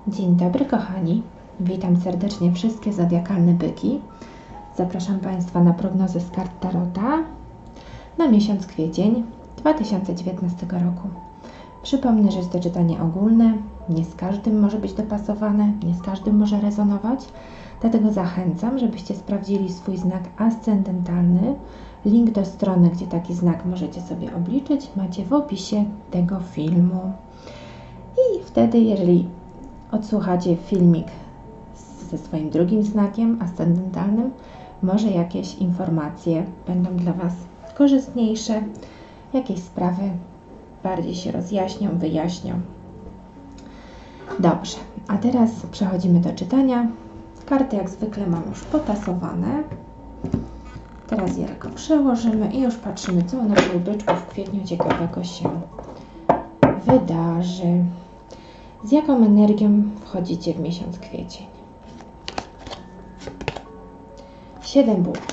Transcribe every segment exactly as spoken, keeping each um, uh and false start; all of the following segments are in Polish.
Dzień dobry kochani, witam serdecznie wszystkie zodiakalne byki. Zapraszam Państwa na prognozę z kart Tarota na miesiąc kwiecień dwa tysiące dziewiętnastego roku. Przypomnę, że jest to czytanie ogólne, nie z każdym może być dopasowane, nie z każdym może rezonować, dlatego zachęcam, żebyście sprawdzili swój znak ascendentalny. Link do strony, gdzie taki znak możecie sobie obliczyć, macie w opisie tego filmu. I wtedy, jeżeli odsłuchacie filmik ze swoim drugim znakiem ascendentalnym, może jakieś informacje będą dla Was korzystniejsze, jakieś sprawy bardziej się rozjaśnią, wyjaśnią. Dobrze, a teraz przechodzimy do czytania. Karty jak zwykle mam już potasowane. Teraz je tylko przełożymy i już patrzymy, co u naszych byczków w kwietniu ciekawego się wydarzy. Z jaką energią wchodzicie w miesiąc kwiecień? Siedem buław.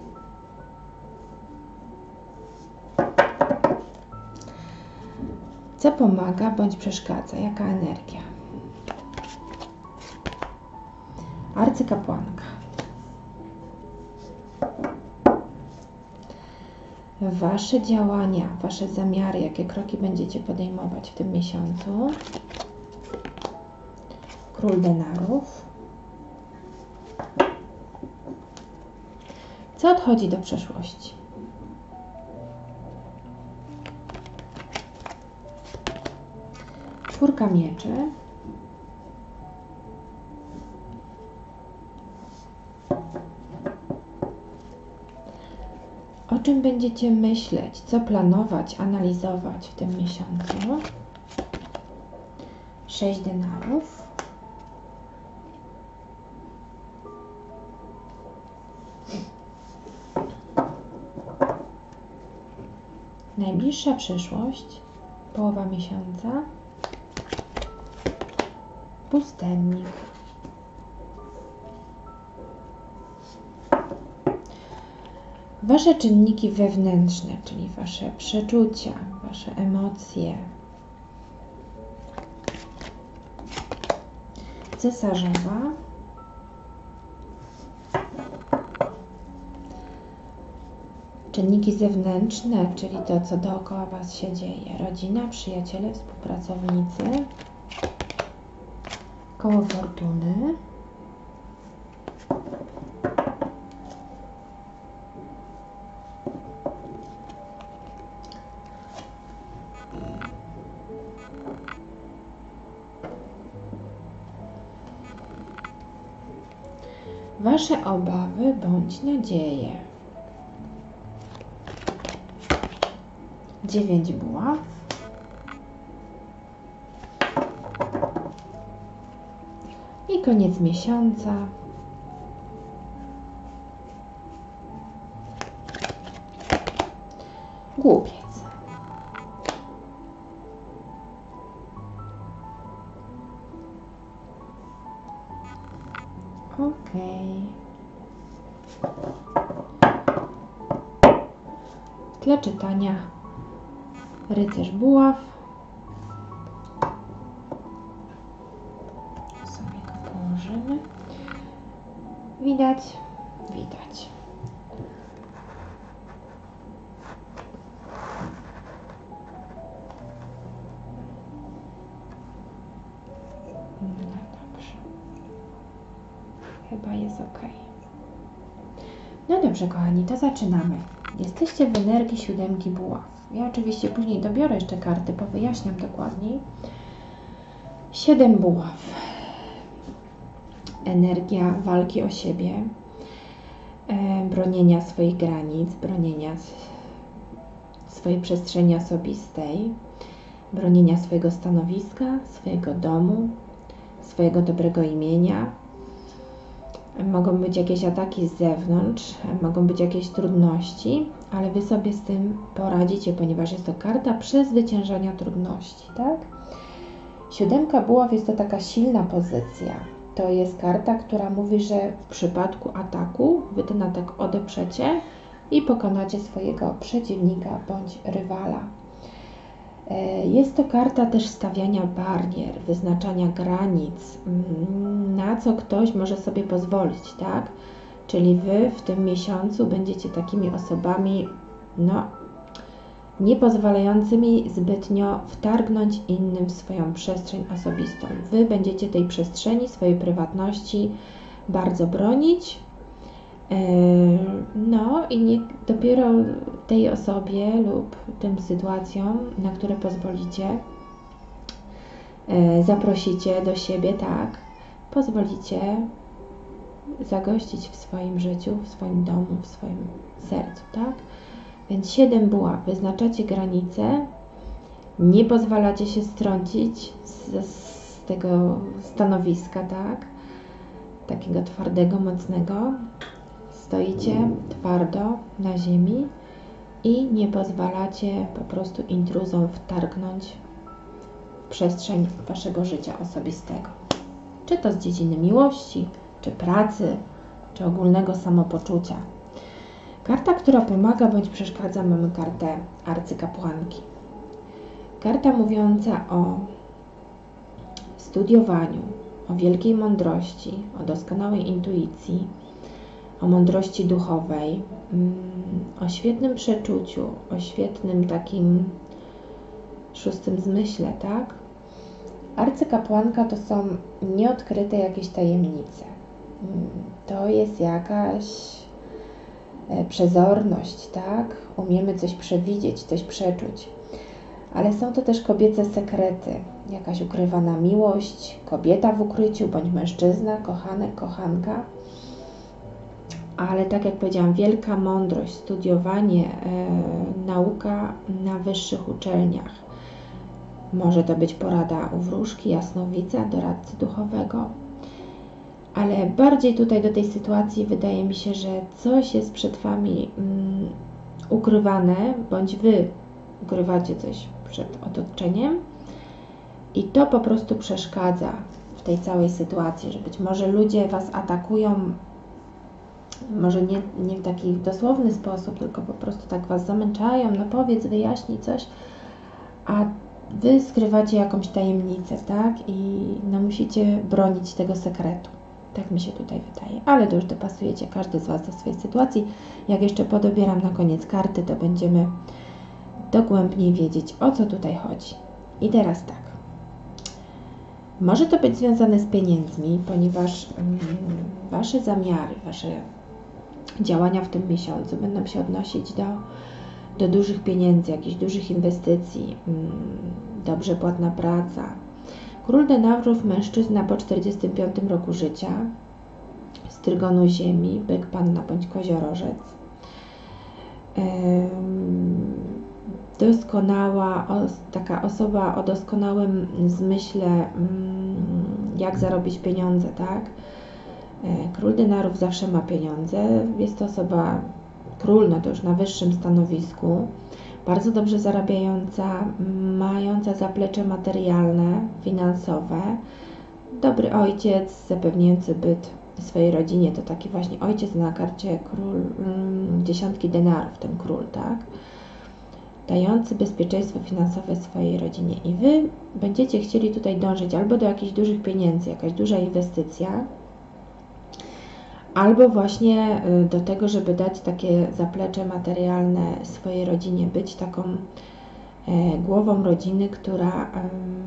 Co pomaga bądź przeszkadza? Jaka energia? Arcykapłanka. Wasze działania, Wasze zamiary, jakie kroki będziecie podejmować w tym miesiącu? Król denarów. Co odchodzi do przeszłości? Czwórka mieczy. O czym będziecie myśleć? Co planować, analizować w tym miesiącu? Sześć denarów. Najbliższa przyszłość, połowa miesiąca, pustelnik. Wasze czynniki wewnętrzne, czyli Wasze przeczucia, Wasze emocje. Cesarzowa. Czynniki zewnętrzne, czyli to, co dookoła Was się dzieje. Rodzina, przyjaciele, współpracownicy. Koło fortuny. Wasze obawy bądź nadzieje. Dziewięć buław. I koniec miesiąca. Głupiec. Okej. W tle czytania rycerz buław. Sobie go położymy. Widać? Widać. No dobrze. Chyba jest ok. No dobrze, kochani, to zaczynamy. Jesteście w energii siódemki buław. Ja oczywiście później dobiorę jeszcze karty, powyjaśniam dokładniej. Siedem buław. Energia walki o siebie, e, bronienia swoich granic, bronienia swojej przestrzeni osobistej, bronienia swojego stanowiska, swojego domu, swojego dobrego imienia. Mogą być jakieś ataki z zewnątrz, mogą być jakieś trudności, ale Wy sobie z tym poradzicie, ponieważ jest to karta przezwyciężania trudności, tak? Siódemka buław jest to taka silna pozycja. To jest karta, która mówi, że w przypadku ataku Wy ten atak odeprzecie i pokonacie swojego przeciwnika bądź rywala. Jest to karta też stawiania barier, wyznaczania granic, na co ktoś może sobie pozwolić, tak? Czyli Wy w tym miesiącu będziecie takimi osobami, no, nie pozwalającymi zbytnio wtargnąć innym w swoją przestrzeń osobistą. Wy będziecie tej przestrzeni, swojej prywatności bardzo bronić. No i nie, dopiero tej osobie lub tym sytuacjom, na które pozwolicie, zaprosicie do siebie, tak, pozwolicie zagościć w swoim życiu, w swoim domu, w swoim sercu, tak? Więc siedem buław, wyznaczacie granice, nie pozwalacie się strącić z, z tego stanowiska, tak? Takiego twardego, mocnego. Stoicie twardo na ziemi i nie pozwalacie po prostu intruzom wtargnąć w przestrzeń Waszego życia osobistego. Czy to z dziedziny miłości, czy pracy, czy ogólnego samopoczucia. Karta, która pomaga bądź przeszkadza, mamy kartę arcykapłanki. Karta mówiąca o studiowaniu, o wielkiej mądrości, o doskonałej intuicji, o mądrości duchowej, o świetnym przeczuciu, o świetnym takim szóstym zmyśle, tak? Arcykapłanka to są nieodkryte jakieś tajemnice. To jest jakaś przezorność, tak? Umiemy coś przewidzieć, coś przeczuć. Ale są to też kobiece sekrety, jakaś ukrywana miłość, kobieta w ukryciu, bądź mężczyzna, kochanek, kochanka. Ale tak jak powiedziałam, wielka mądrość, studiowanie, e, nauka na wyższych uczelniach. Może to być porada u wróżki, jasnowidza, doradcy duchowego. Ale bardziej tutaj do tej sytuacji wydaje mi się, że coś jest przed Wami mm, ukrywane, bądź Wy ukrywacie coś przed otoczeniem i to po prostu przeszkadza w tej całej sytuacji, że być może ludzie Was atakują, może nie, nie w taki dosłowny sposób, tylko po prostu tak Was zamęczają, no powiedz, wyjaśnij coś, a Wy skrywacie jakąś tajemnicę, tak? I no musicie bronić tego sekretu. Tak mi się tutaj wydaje, ale to już dopasujecie każdy z Was do swojej sytuacji. Jak jeszcze podobieram na koniec karty, to będziemy dogłębniej wiedzieć, o co tutaj chodzi. I teraz tak. Może to być związane z pieniędzmi, ponieważ mm, Wasze zamiary, Wasze działania w tym miesiącu będą się odnosić do, do dużych pieniędzy, jakichś dużych inwestycji, mm, dobrze płatna praca. Król denarów, mężczyzna po czterdziestym piątym roku życia, z trygonu ziemi, byk, panna bądź koziorożec. Doskonała, taka osoba o doskonałym zmyśle, jak zarobić pieniądze, tak? Król denarów zawsze ma pieniądze, jest to osoba, król, no to już na wyższym stanowisku, bardzo dobrze zarabiająca, mająca zaplecze materialne, finansowe, dobry ojciec, zapewniający byt swojej rodzinie, to taki właśnie ojciec na karcie król, dziesiątki denarów, ten król, tak? Dający bezpieczeństwo finansowe swojej rodzinie. I Wy będziecie chcieli tutaj dążyć albo do jakichś dużych pieniędzy, jakaś duża inwestycja, albo właśnie do tego, żeby dać takie zaplecze materialne swojej rodzinie, być taką e, głową rodziny, która e,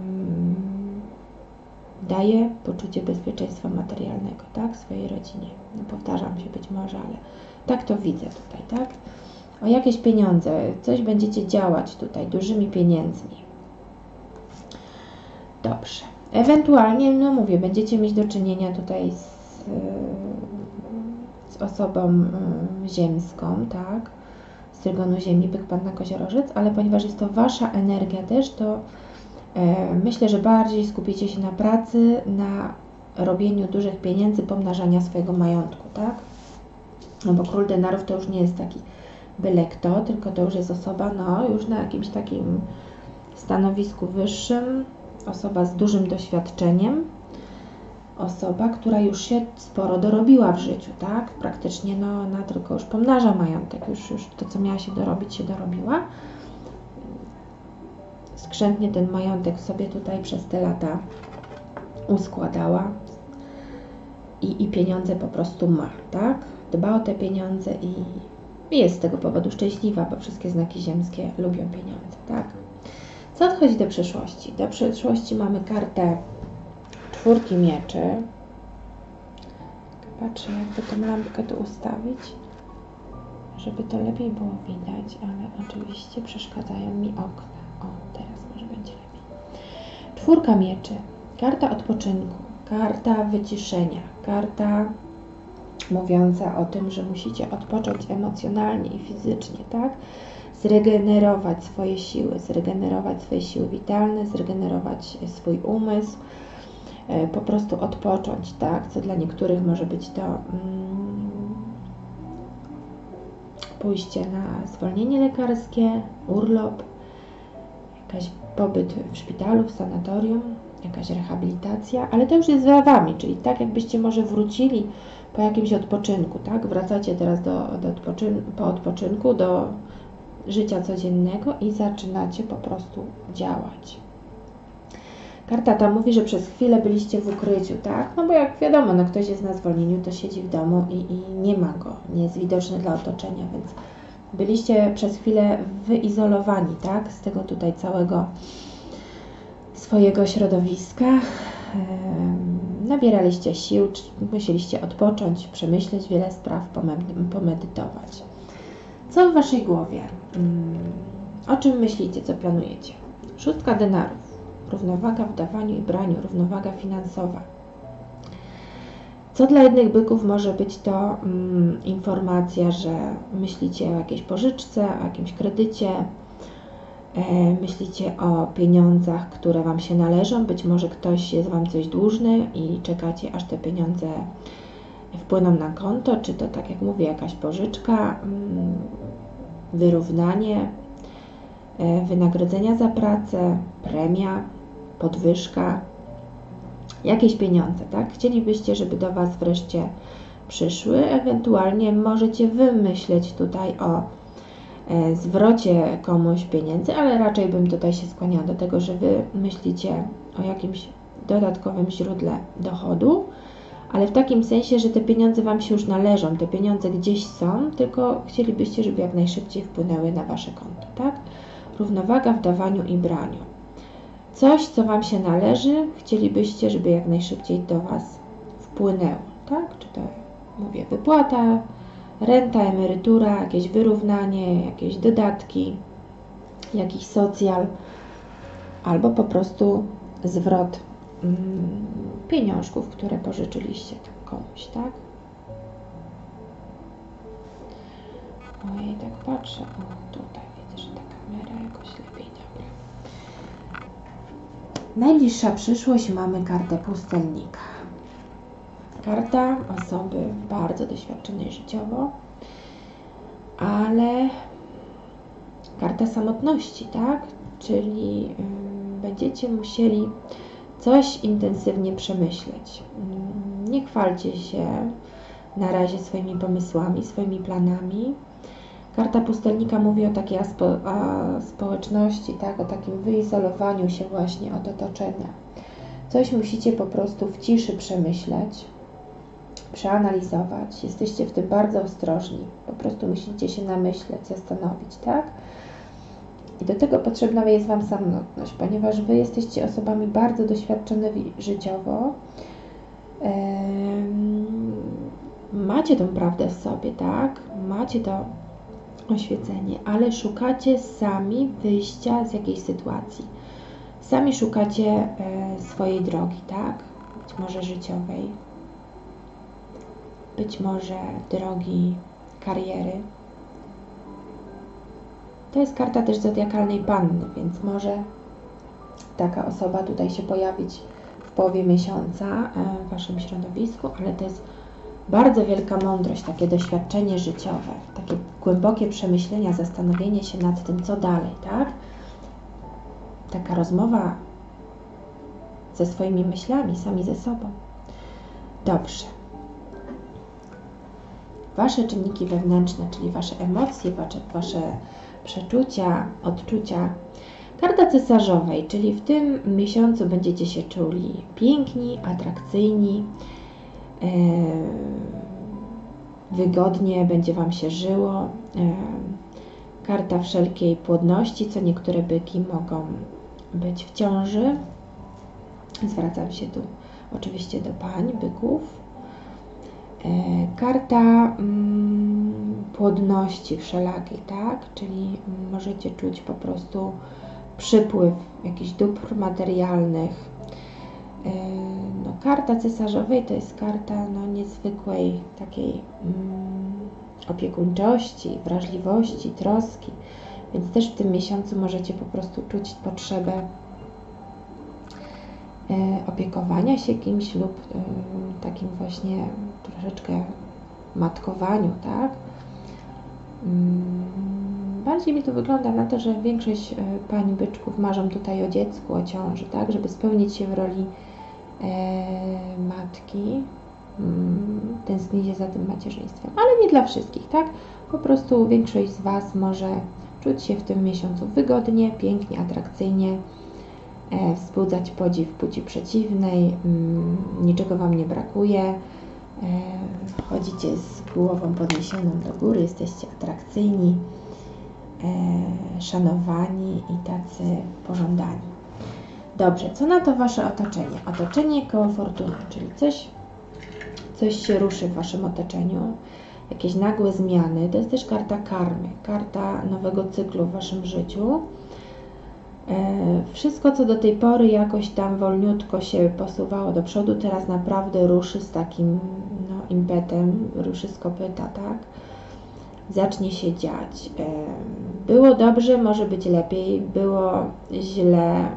daje poczucie bezpieczeństwa materialnego, tak, swojej rodzinie. No, powtarzam się być może, ale tak to widzę tutaj, tak? O jakieś pieniądze, coś będziecie działać tutaj dużymi pieniędzmi. Dobrze. Ewentualnie, no mówię, będziecie mieć do czynienia tutaj z, z osobą ziemską, tak? Z trygonu ziemi, byk, panna, koziorożec, ale ponieważ jest to Wasza energia też, to e, myślę, że bardziej skupicie się na pracy, na robieniu dużych pieniędzy, pomnażania swojego majątku, tak? No bo król denarów to już nie jest taki byle kto, tylko to już jest osoba, no już na jakimś takim stanowisku wyższym, osoba z dużym doświadczeniem, osoba, która już się sporo dorobiła w życiu, tak? Praktycznie no ona tylko już pomnaża majątek, już, już to, co miała się dorobić, się dorobiła. skrzętnie ten majątek sobie tutaj przez te lata uskładała i, i pieniądze po prostu ma, tak? Dba o te pieniądze i, i jest z tego powodu szczęśliwa, bo wszystkie znaki ziemskie lubią pieniądze, tak? Co odchodzi do przyszłości? Do przyszłości mamy kartę czwórki mieczy. Patrzę, jakby tą lampkę tu ustawić, żeby to lepiej było widać, ale oczywiście przeszkadzają mi okna. O, teraz może będzie lepiej. Czwórka mieczy. Karta odpoczynku, karta wyciszenia, karta mówiąca o tym, że musicie odpocząć emocjonalnie i fizycznie, tak? Zregenerować swoje siły, zregenerować swoje siły witalne, zregenerować swój umysł, po prostu odpocząć, tak? Co dla niektórych może być to mm, pójście na zwolnienie lekarskie, urlop, jakaś pobyt w szpitalu, w sanatorium, jakaś rehabilitacja, ale to już jest za Wami, czyli tak jakbyście może wrócili po jakimś odpoczynku, tak? Wracacie teraz do, do odpoczyn po odpoczynku, do życia codziennego i zaczynacie po prostu działać. Karta ta mówi, że przez chwilę byliście w ukryciu, tak? No bo jak wiadomo, no ktoś jest na zwolnieniu, to siedzi w domu i, i nie ma go, nie jest widoczny dla otoczenia, więc byliście przez chwilę wyizolowani, tak? Z tego tutaj całego swojego środowiska. Ehm, nabieraliście sił, musieliście odpocząć, przemyśleć wiele spraw, pomedytować. Co w Waszej głowie? Hmm, o czym myślicie, co planujecie? Szóstka denarów. Równowaga w dawaniu i braniu, równowaga finansowa. Co dla jednych byków może być to mm, informacja, że myślicie o jakiejś pożyczce, o jakimś kredycie, e, myślicie o pieniądzach, które Wam się należą, być może ktoś jest Wam coś dłużny i czekacie, aż te pieniądze wpłyną na konto, czy to, tak jak mówię, jakaś pożyczka, mm, wyrównanie, e, wynagrodzenia za pracę, premia, podwyżka, jakieś pieniądze, tak? Chcielibyście, żeby do Was wreszcie przyszły, ewentualnie możecie wymyśleć tutaj o e, zwrocie komuś pieniędzy, ale raczej bym tutaj się skłaniała do tego, że Wy myślicie o jakimś dodatkowym źródle dochodu, ale w takim sensie, że te pieniądze Wam się już należą, te pieniądze gdzieś są, tylko chcielibyście, żeby jak najszybciej wpłynęły na Wasze konto, tak? Równowaga w dawaniu i braniu. Coś, co Wam się należy, chcielibyście, żeby jak najszybciej do Was wpłynęło, tak? Czy to, mówię, wypłata, renta, emerytura, jakieś wyrównanie, jakieś dodatki, jakiś socjal, albo po prostu zwrot mm, pieniążków, które pożyczyliście tam komuś, tak? Ojej, tak patrzę, o tutaj widzę, że ta kamera jakoś lepiej, dobra. Najbliższa przyszłość, mamy kartę pustelnika. Karta osoby bardzo doświadczonej życiowo, ale karta samotności, tak? Czyli yy, będziecie musieli coś intensywnie przemyśleć. Yy, nie chwalcie się na razie swoimi pomysłami, swoimi planami. Karta pustelnika mówi o takiej aspo, a, społeczności, tak? O takim wyizolowaniu się właśnie od otoczenia. Coś musicie po prostu w ciszy przemyśleć, przeanalizować. Jesteście w tym bardzo ostrożni. Po prostu musicie się namyśleć, zastanowić, tak? I do tego potrzebna jest Wam samotność, ponieważ Wy jesteście osobami bardzo doświadczonymi życiowo. Ehm, macie tą prawdę w sobie, tak? Macie to oświecenie, ale szukacie sami wyjścia z jakiejś sytuacji. Sami szukacie e, swojej drogi, tak? Być może życiowej, być może drogi kariery. To jest karta też zodiakalnej panny, więc może taka osoba tutaj się pojawić w połowie miesiąca w Waszym środowisku, ale to jest bardzo wielka mądrość, takie doświadczenie życiowe, takie głębokie przemyślenia, zastanowienie się nad tym, co dalej, tak? Taka rozmowa ze swoimi myślami, sami ze sobą. Dobrze. Wasze czynniki wewnętrzne, czyli Wasze emocje, Wasze, wasze przeczucia, odczucia Karta cesarzowej, czyli w tym miesiącu będziecie się czuli piękni, atrakcyjni, e, wygodnie będzie Wam się żyło. E, karta wszelkiej płodności, co niektóre byki mogą być w ciąży. Zwracam się tu oczywiście do pań, byków. E, karta mm, płodności wszelakiej, tak? Czyli możecie czuć po prostu przypływ jakichś dóbr materialnych. E, no, karta cesarzowej to jest karta no, niezwykłej takiej mm, opiekuńczości, wrażliwości, troski, więc też w tym miesiącu możecie po prostu czuć potrzebę opiekowania się kimś lub takim właśnie troszeczkę matkowaniu, tak? Bardziej mi to wygląda na to, że większość pań byczków marzą tutaj o dziecku, o ciąży, tak? Żeby spełnić się w roli matki, tęsknicie za tym macierzyństwem, ale nie dla wszystkich, tak? Po prostu większość z Was może czuć się w tym miesiącu wygodnie, pięknie, atrakcyjnie, E, wzbudzać podziw płci przeciwnej, mm, niczego Wam nie brakuje, e, chodzicie z głową podniesioną do góry, jesteście atrakcyjni, e, szanowani i tacy pożądani. Dobrze, co na to Wasze otoczenie? Otoczenie koło fortuny, czyli coś, coś się ruszy w Waszym otoczeniu, jakieś nagłe zmiany, to jest też karta karmy, karta nowego cyklu w Waszym życiu. Wszystko, co do tej pory jakoś tam wolniutko się posuwało do przodu, teraz naprawdę ruszy z takim no, impetem, ruszy z kopyta, tak? Zacznie się dziać. Było dobrze, może być lepiej, było źle,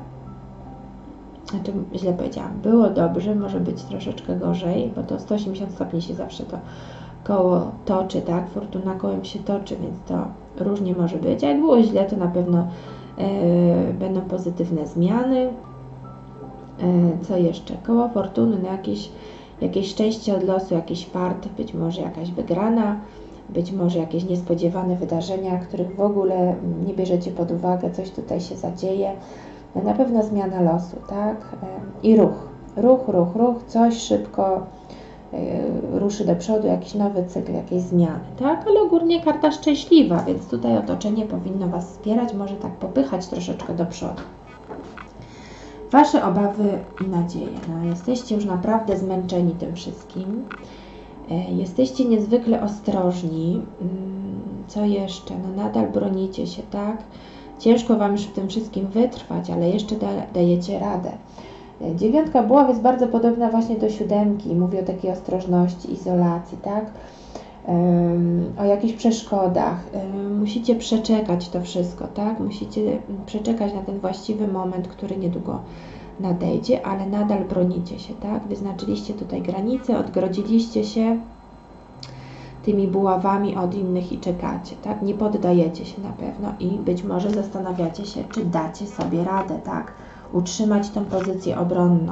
znaczy źle powiedziałam, było dobrze, może być troszeczkę gorzej, bo to sto osiemdziesiąt stopni się zawsze to koło toczy, tak? Fortuna kołem się toczy, więc to różnie może być, a jak było źle, to na pewno będą pozytywne zmiany. Co jeszcze? Koło fortuny, no jakieś, jakieś szczęście od losu, jakiś fart, być może jakaś wygrana, być może jakieś niespodziewane wydarzenia, których w ogóle nie bierzecie pod uwagę, coś tutaj się zadzieje. Na pewno zmiana losu, tak? I ruch. Ruch, ruch, ruch, coś szybko ruszy do przodu, jakiś nowy cykl, jakieś zmiany, tak? Ale ogólnie karta szczęśliwa, więc tutaj otoczenie powinno Was wspierać, może tak popychać troszeczkę do przodu. Wasze obawy i nadzieje. No, jesteście już naprawdę zmęczeni tym wszystkim. Jesteście niezwykle ostrożni. Co jeszcze? No nadal bronicie się, tak? Ciężko Wam już w tym wszystkim wytrwać, ale jeszcze da, dajecie radę. Dziewiątka buław jest bardzo podobna właśnie do siódemki, mówi o takiej ostrożności, izolacji, tak? Um, o jakichś przeszkodach. Um, musicie przeczekać to wszystko, tak? Musicie przeczekać na ten właściwy moment, który niedługo nadejdzie, ale nadal bronicie się, tak? Wyznaczyliście tutaj granice, odgrodziliście się tymi buławami od innych i czekacie, tak? Nie poddajecie się na pewno i być może zastanawiacie się, czy dacie sobie radę, tak? Utrzymać tą pozycję obronną.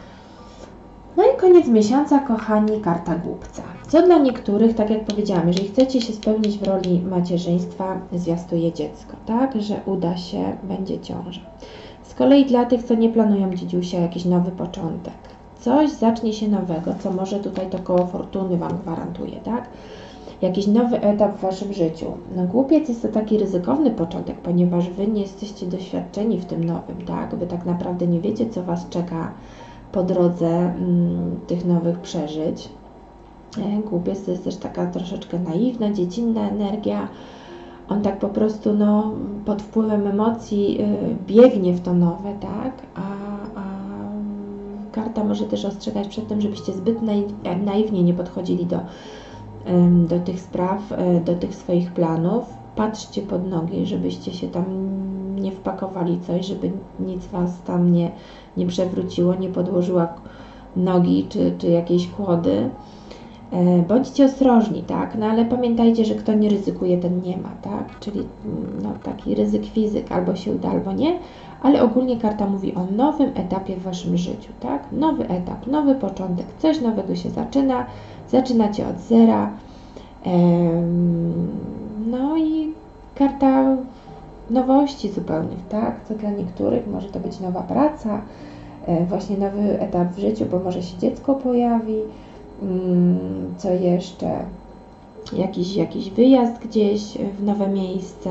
No i koniec miesiąca, kochani, karta głupca. Co dla niektórych, tak jak powiedziałam, jeżeli chcecie się spełnić w roli macierzyństwa, zwiastuje dziecko, tak? Że uda się, będzie ciąża. Z kolei dla tych, co nie planują dziedziusia, jakiś nowy początek. Coś zacznie się nowego, co może tutaj to koło fortuny Wam gwarantuje, tak? Jakiś nowy etap w Waszym życiu. No głupiec jest to taki ryzykowny początek, ponieważ Wy nie jesteście doświadczeni w tym nowym, tak? Wy tak naprawdę nie wiecie, co Was czeka po drodze mm, tych nowych przeżyć. Głupiec to jest też taka troszeczkę naiwna, dziecinna energia. On tak po prostu no, pod wpływem emocji yy, biegnie w to nowe, tak? A, a karta może też ostrzegać przed tym, żebyście zbyt naiwnie nie podchodzili do do tych spraw, do tych swoich planów. Patrzcie pod nogi, żebyście się tam nie wpakowali coś, żeby nic Was tam nie, nie przewróciło, nie podłożyła nogi czy, czy jakiejś kłody. Bądźcie ostrożni, tak? No ale pamiętajcie, że kto nie ryzykuje, ten nie ma, tak? Czyli no, taki ryzyk fizyk, albo się uda, albo nie, ale ogólnie karta mówi o nowym etapie w Waszym życiu, tak? Nowy etap, nowy początek, coś nowego się zaczyna, zaczynacie od zera. No i karta nowości zupełnych, tak? Co dla niektórych może to być nowa praca, właśnie nowy etap w życiu, bo może się dziecko pojawi, co jeszcze, jakiś, jakiś wyjazd gdzieś w nowe miejsce,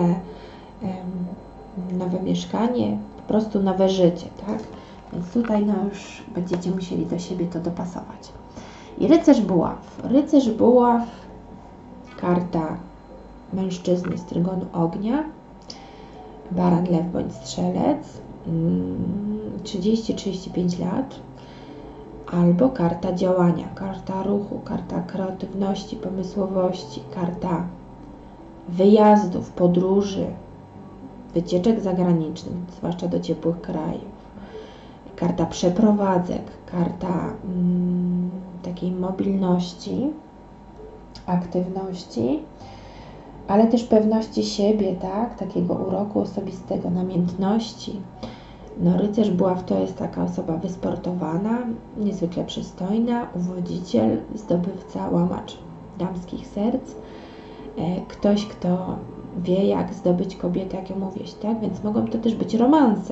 nowe mieszkanie, po prostu nowe życie, tak? Więc tutaj no już będziecie musieli do siebie to dopasować. I rycerz buław. Rycerz buław, karta mężczyzny z trygonu ognia, baran, lew bądź strzelec, trzydzieści do trzydziestu pięciu lat, albo karta działania, karta ruchu, karta kreatywności, pomysłowości, karta wyjazdów, podróży, wycieczek zagranicznych, zwłaszcza do ciepłych krajów, karta przeprowadzek, karta mm, takiej mobilności, aktywności, ale też pewności siebie, tak, takiego uroku osobistego, namiętności. No, rycerz buław to jest taka osoba wysportowana, niezwykle przystojna, uwodziciel, zdobywca, łamacz damskich serc, ktoś, kto wie, jak zdobyć kobietę, jak ją uwieść, tak? Więc mogą to też być romanse.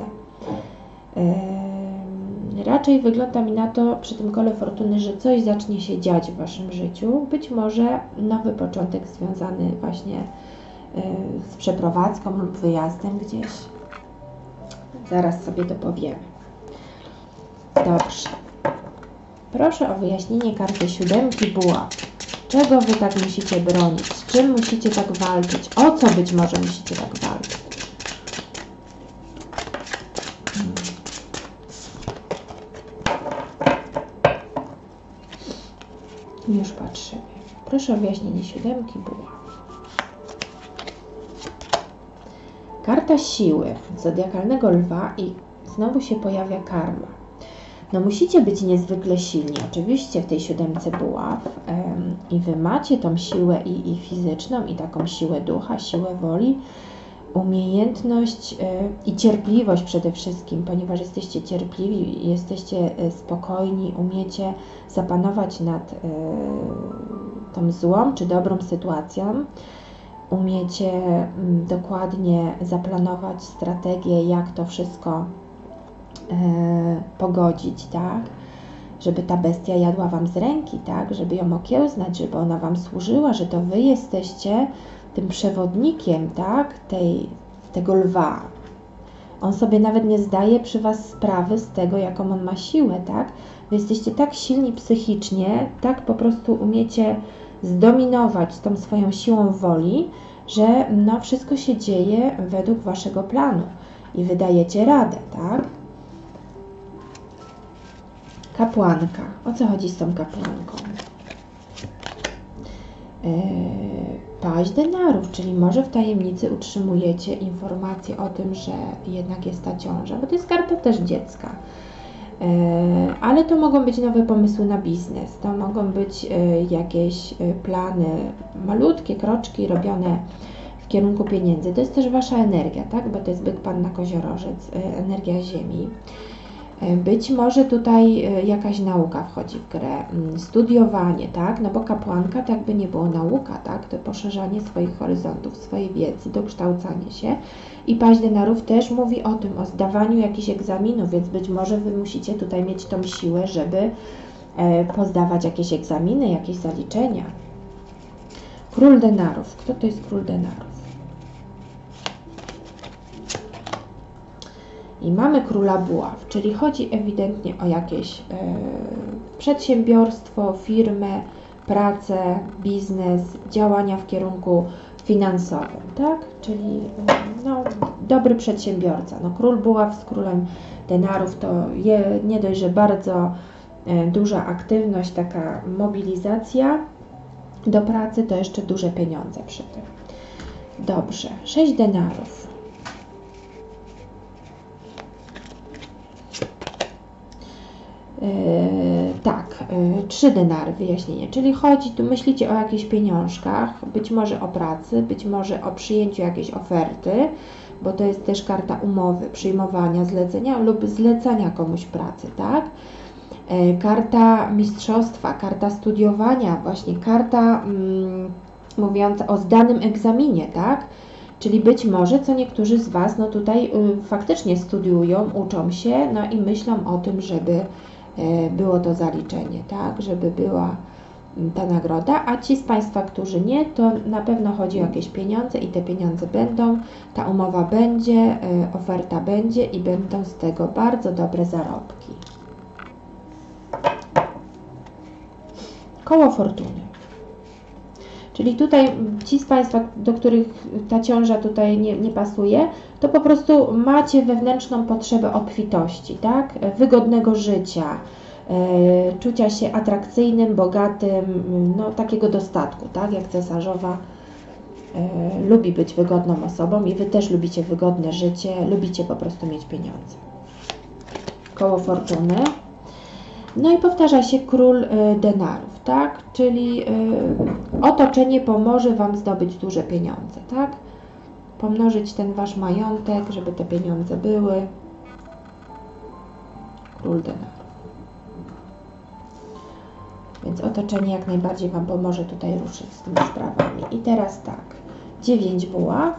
Raczej wygląda mi na to przy tym kole fortuny, że coś zacznie się dziać w Waszym życiu. Być może nowy początek związany właśnie z przeprowadzką lub wyjazdem gdzieś. Zaraz sobie to powiemy. Dobrze. Proszę o wyjaśnienie karty siódemki buław. Czego Wy tak musicie bronić? Z czym musicie tak walczyć? O co być może musicie tak walczyć? Hmm. Już patrzymy. Proszę o wyjaśnienie siódemki buław. Karta siły zodiakalnego lwa i znowu się pojawia karma. No musicie być niezwykle silni, oczywiście w tej siódemce buław ym, i Wy macie tą siłę i, i fizyczną, i taką siłę ducha, siłę woli, umiejętność yy, i cierpliwość przede wszystkim, ponieważ jesteście cierpliwi, jesteście yy, spokojni, umiecie zapanować nad yy, tą złą czy dobrą sytuacją. Umiecie mm, dokładnie zaplanować strategię, jak to wszystko e, pogodzić, tak? Żeby ta bestia jadła Wam z ręki, tak? Żeby ją okiełznać, żeby ona Wam służyła, że to Wy jesteście tym przewodnikiem, tak? Tej, tego lwa. On sobie nawet nie zdaje przy Was sprawy z tego, jaką on ma siłę, tak? Wy jesteście tak silni psychicznie, tak po prostu umiecie zdominować tą swoją siłą woli, że no wszystko się dzieje według Waszego planu i wydajecie radę, tak? Kapłanka. O co chodzi z tą kapłanką? Yy, paź denarów, czyli może w tajemnicy utrzymujecie informację o tym, że jednak jest ta ciąża, bo to jest karta też dziecka. Ale to mogą być nowe pomysły na biznes, to mogą być jakieś plany, malutkie kroczki robione w kierunku pieniędzy. To jest też Wasza energia, tak? Bo to jest byk, panna, koziorożec, energia ziemi. Być może tutaj jakaś nauka wchodzi w grę, studiowanie, tak? No bo kapłanka to jakby nie było nauka, tak? To poszerzanie swoich horyzontów, swojej wiedzy, dokształcanie się. I paź denarów też mówi o tym, o zdawaniu jakichś egzaminów, więc być może Wy musicie tutaj mieć tą siłę, żeby e, pozdawać jakieś egzaminy, jakieś zaliczenia. Król denarów. Kto to jest król denarów? I mamy króla buław, czyli chodzi ewidentnie o jakieś e, przedsiębiorstwo, firmę, pracę, biznes, działania w kierunku finansowym, tak? Czyli no, dobry przedsiębiorca. No, król buław z królem denarów to je, nie dość, że bardzo e, duża aktywność, taka mobilizacja do pracy, to jeszcze duże pieniądze przy tym. Dobrze, sześć denarów. Yy, tak, yy, trzy denary, wyjaśnienie, czyli chodzi, tu myślicie o jakichś pieniążkach, być może o pracy, być może o przyjęciu jakiejś oferty, bo to jest też karta umowy, przyjmowania, zlecenia lub zlecenia komuś pracy, tak? Yy, karta mistrzostwa, karta studiowania, właśnie karta mm, mówiąca o zdanym egzaminie, tak? Czyli być może co niektórzy z Was no tutaj y, faktycznie studiują, uczą się, no i myślą o tym, żeby y, było to zaliczenie, tak, żeby była y, ta nagroda, a ci z Państwa, którzy nie, to na pewno chodzi o jakieś pieniądze i te pieniądze będą, ta umowa będzie, y, oferta będzie i będą z tego bardzo dobre zarobki. Koło fortuny. Czyli tutaj ci z Państwa, do których ta ciąża tutaj nie, nie pasuje, to po prostu macie wewnętrzną potrzebę obfitości, tak? Wygodnego życia, yy, czucia się atrakcyjnym, bogatym, no takiego dostatku, tak? Jak cesarzowa yy, lubi być wygodną osobą i Wy też lubicie wygodne życie, lubicie po prostu mieć pieniądze. Koło fortuny. No i powtarza się król y, denarów, tak? Czyli y, otoczenie pomoże Wam zdobyć duże pieniądze, tak? Pomnożyć ten Wasz majątek, żeby te pieniądze były. Król denarów. Więc otoczenie jak najbardziej Wam pomoże tutaj ruszyć z tymi sprawami. I teraz tak, dziewięć buław.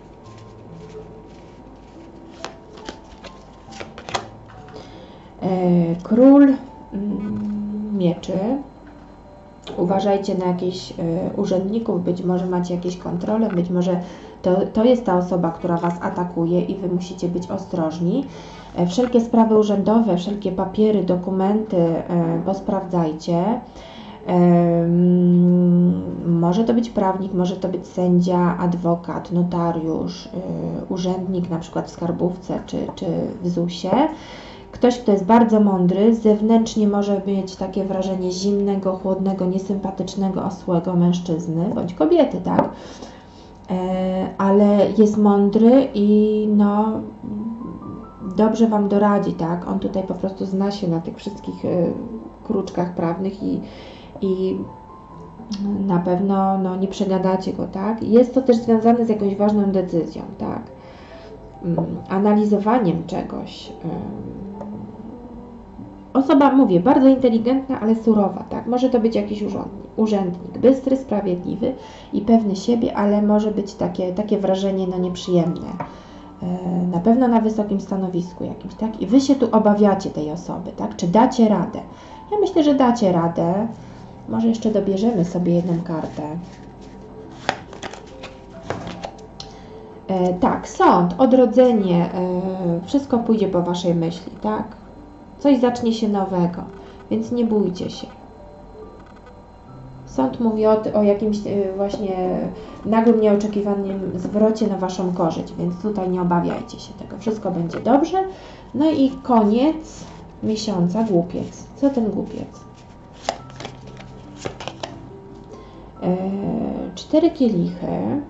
Y, król mieczy. Uważajcie na jakichś y, urzędników, być może macie jakieś kontrole, być może to, to jest ta osoba, która Was atakuje i Wy musicie być ostrożni. E, wszelkie sprawy urzędowe, wszelkie papiery, dokumenty e, posprawdzajcie. E, może to być prawnik, może to być sędzia, adwokat, notariusz, y, urzędnik na przykład w skarbówce czy, czy w zusie. Ktoś, kto jest bardzo mądry, zewnętrznie może mieć takie wrażenie zimnego, chłodnego, niesympatycznego, osłego mężczyzny, bądź kobiety, tak? E, ale jest mądry i no dobrze Wam doradzi, tak? On tutaj po prostu zna się na tych wszystkich y, kruczkach prawnych i, i na pewno no, nie przegadacie go, tak? Jest to też związane z jakąś ważną decyzją, tak? Mm, analizowaniem czegoś. Y, Osoba, mówię, bardzo inteligentna, ale surowa, tak? Może to być jakiś urzędnik, urzędnik bystry, sprawiedliwy i pewny siebie, ale może być takie, takie wrażenie no nieprzyjemne. E, na pewno na wysokim stanowisku jakimś, tak? I Wy się tu obawiacie tej osoby, tak? Czy dacie radę? Ja myślę, że dacie radę. Może jeszcze dobierzemy sobie jedną kartę. E, tak, sąd, odrodzenie, e, wszystko pójdzie po Waszej myśli, tak? Coś zacznie się nowego, więc nie bójcie się. Sąd mówi o, o jakimś właśnie nagłym, nieoczekiwanym zwrocie na Waszą korzyść, więc tutaj nie obawiajcie się tego. Wszystko będzie dobrze. No i koniec miesiąca, głupiec. Co ten głupiec? E, cztery kielichy.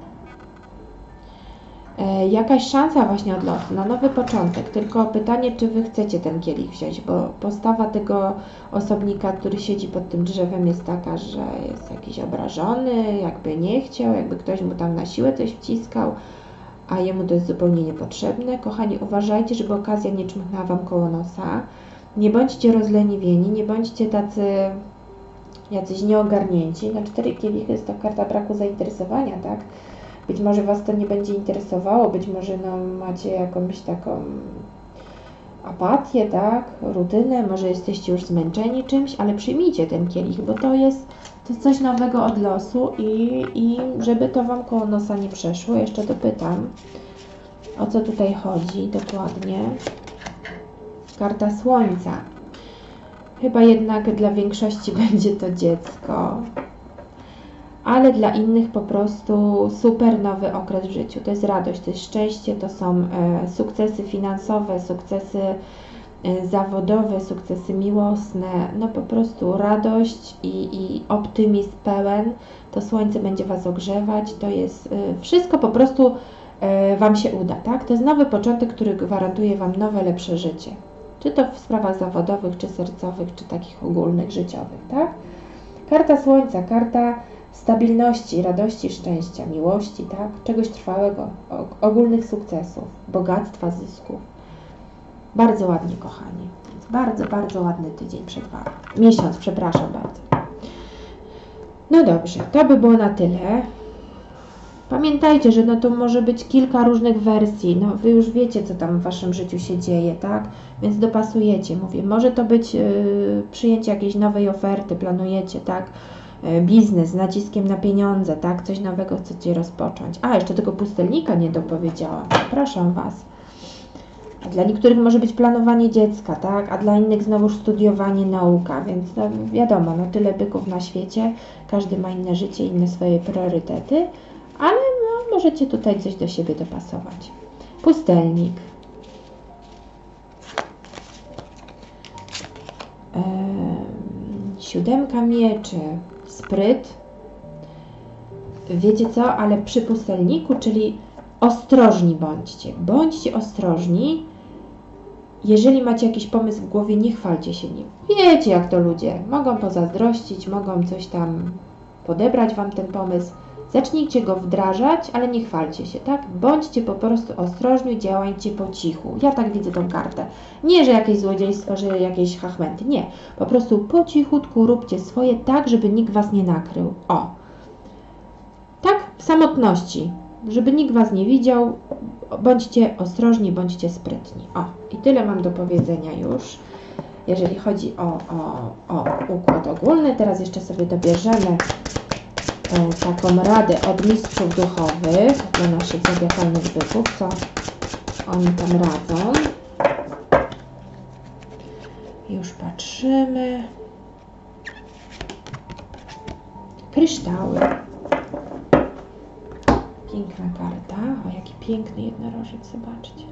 E, jakaś szansa właśnie od losu na nowy początek, tylko pytanie, czy Wy chcecie ten kielich wziąć, bo postawa tego osobnika, który siedzi pod tym drzewem, jest taka, że jest jakiś obrażony, jakby nie chciał, jakby ktoś mu tam na siłę coś wciskał, a jemu to jest zupełnie niepotrzebne. Kochani, uważajcie, żeby okazja nie czmychnęła Wam koło nosa. Nie bądźcie rozleniwieni, nie bądźcie tacy jacyś nieogarnięci. Na cztery kielichy jest to karta braku zainteresowania, tak? Być może Was to nie będzie interesowało, być może no, macie jakąś taką apatię, tak, rutynę, może jesteście już zmęczeni czymś, ale przyjmijcie ten kielich, bo to jest, to jest coś nowego od losu i, i żeby to Wam koło nosa nie przeszło, jeszcze dopytam, o co tutaj chodzi dokładnie. Karta Słońca. Chyba jednak dla większości będzie to dziecko, ale dla innych po prostu super nowy okres w życiu. To jest radość, to jest szczęście, to są e, sukcesy finansowe, sukcesy e, zawodowe, sukcesy miłosne, no po prostu radość i, i optymizm pełen. To słońce będzie Was ogrzewać, to jest e, wszystko po prostu e, Wam się uda, tak? To jest nowy początek, który gwarantuje Wam nowe, lepsze życie. Czy to w sprawach zawodowych, czy sercowych, czy takich ogólnych, życiowych, tak? Karta Słońca, karta stabilności, radości, szczęścia, miłości, tak? Czegoś trwałego, ogólnych sukcesów, bogactwa, zysków. Bardzo ładnie, kochani. Więc bardzo, bardzo ładny tydzień przed Wami. Miesiąc, przepraszam bardzo. No dobrze, to by było na tyle. Pamiętajcie, że no to może być kilka różnych wersji, no wy już wiecie, co tam w waszym życiu się dzieje, tak? Więc dopasujecie, mówię, może to być yy, przyjęcie jakiejś nowej oferty, planujecie, tak? Yy, biznes z naciskiem na pieniądze, tak? Coś nowego chcecie rozpocząć. A, jeszcze tego pustelnika nie dopowiedziałam, przepraszam was. A dla niektórych może być planowanie dziecka, tak? A dla innych znowuż studiowanie, nauka, więc no wiadomo, no tyle byków na świecie, każdy ma inne życie, inne swoje priorytety, ale no, możecie tutaj coś do siebie dopasować. Pustelnik. Eee, siódemka mieczy, spryt. Wiecie co, ale przy pustelniku, czyli ostrożni bądźcie. Bądźcie ostrożni. Jeżeli macie jakiś pomysł w głowie, nie chwalcie się nim. Wiecie, jak to ludzie. Mogą pozazdrościć, mogą coś tam podebrać wam ten pomysł. Zacznijcie go wdrażać, ale nie chwalcie się, tak? Bądźcie po prostu ostrożni, działajcie po cichu. Ja tak widzę tą kartę. Nie, że jakieś złodziejstwo, że jakieś hachmenty. Nie. Po prostu po cichutku róbcie swoje tak, żeby nikt was nie nakrył. O. Tak? W samotności. Żeby nikt was nie widział. Bądźcie ostrożni, bądźcie sprytni. O. I tyle mam do powiedzenia już. Jeżeli chodzi o, o, o układ ogólny. Teraz jeszcze sobie dobierzemy taką radę od mistrzów duchowych dla naszych zodiakalnych byków, co oni tam radzą. Już patrzymy. Kryształy. Piękna karta. O, jaki piękny jednorożec, zobaczcie.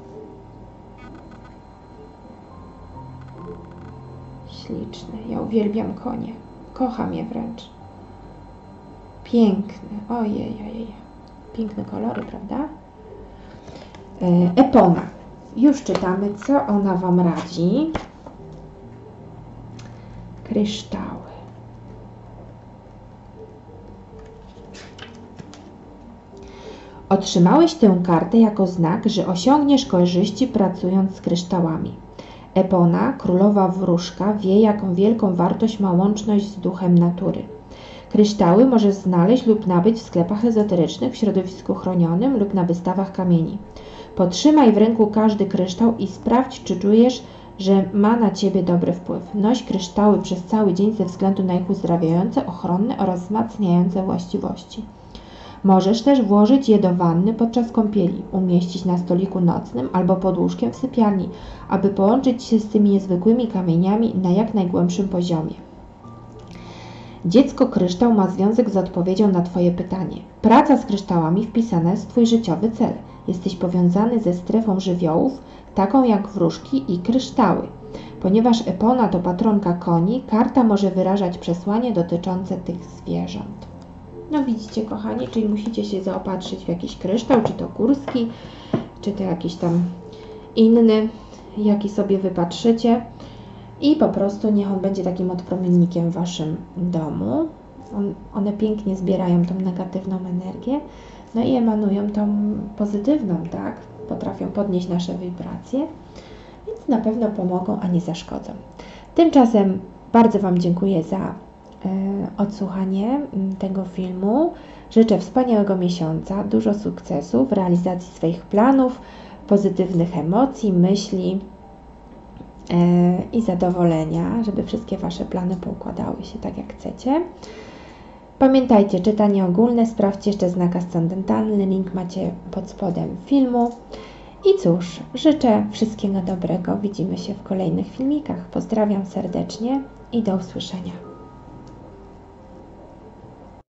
Śliczny. Ja uwielbiam konie. Kocham je wręcz. Piękny. Ojej, ojej. Piękne kolory, prawda? Epona. Już czytamy, co ona wam radzi. Kryształy. Otrzymałeś tę kartę jako znak, że osiągniesz korzyści pracując z kryształami. Epona, królowa wróżka, wie, jaką wielką wartość ma łączność z duchem natury. Kryształy możesz znaleźć lub nabyć w sklepach ezoterycznych, w środowisku chronionym lub na wystawach kamieni. Potrzymaj w ręku każdy kryształ i sprawdź, czy czujesz, że ma na Ciebie dobry wpływ. Noś kryształy przez cały dzień ze względu na ich uzdrawiające, ochronne oraz wzmacniające właściwości. Możesz też włożyć je do wanny podczas kąpieli, umieścić na stoliku nocnym albo pod łóżkiem w sypialni, aby połączyć się z tymi niezwykłymi kamieniami na jak najgłębszym poziomie. Dziecko kryształ ma związek z odpowiedzią na Twoje pytanie. Praca z kryształami wpisana jest w Twój życiowy cel. Jesteś powiązany ze strefą żywiołów, taką jak wróżki i kryształy. Ponieważ Epona to patronka koni, karta może wyrażać przesłanie dotyczące tych zwierząt. No widzicie, kochani, czyli musicie się zaopatrzyć w jakiś kryształ, czy to górski, czy to jakiś tam inny, jaki sobie wypatrzycie. I po prostu niech on będzie takim odpromiennikiem w Waszym domu. On, one pięknie zbierają tą negatywną energię, no i emanują tą pozytywną, tak? Potrafią podnieść nasze wibracje, więc na pewno pomogą, a nie zaszkodzą. Tymczasem bardzo Wam dziękuję za e, odsłuchanie tego filmu. Życzę wspaniałego miesiąca, dużo sukcesów w realizacji swoich planów, pozytywnych emocji, myśli i zadowolenia, żeby wszystkie Wasze plany poukładały się tak, jak chcecie. Pamiętajcie, czytanie ogólne, sprawdźcie jeszcze znak ascendentalny, link macie pod spodem filmu. I cóż, życzę wszystkiego dobrego, widzimy się w kolejnych filmikach. Pozdrawiam serdecznie i do usłyszenia.